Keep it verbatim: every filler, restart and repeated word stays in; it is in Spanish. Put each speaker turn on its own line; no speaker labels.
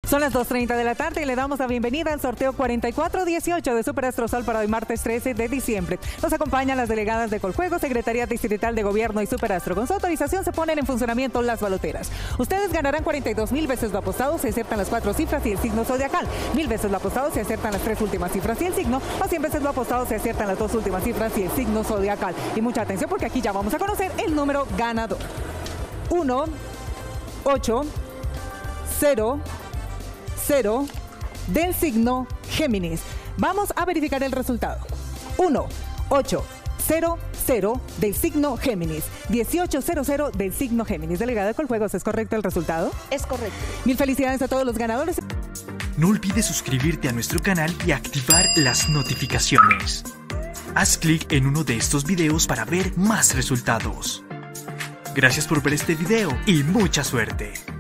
Son las dos treinta de la tarde y le damos la bienvenida al sorteo cuarenta y cuatro dieciocho de Super Astro Sol para hoy martes trece de diciembre. Nos acompañan las delegadas de Coljuegos, Secretaría Distrital de Gobierno y Super Astro. Con su autorización se ponen en funcionamiento las baloteras. Ustedes ganarán cuarenta y dos mil veces lo apostado si acertan las cuatro cifras y el signo zodiacal, mil veces lo apostado si acertan las tres últimas cifras y el signo, o cien veces lo apostado si aciertan las dos últimas cifras y el signo zodiacal. Y mucha atención porque aquí ya vamos a conocer el número ganador. uno, ocho, cero, cero del signo Géminis. Vamos a verificar el resultado. uno, ocho, cero, cero del signo Géminis. dieciocho cero cero del signo Géminis. Delegada de Coljuegos, ¿es correcto el resultado?
Es correcto.
Mil felicidades a todos los ganadores.
No olvides suscribirte a nuestro canal y activar las notificaciones. Haz clic en uno de estos videos para ver más resultados. Gracias por ver este video y mucha suerte.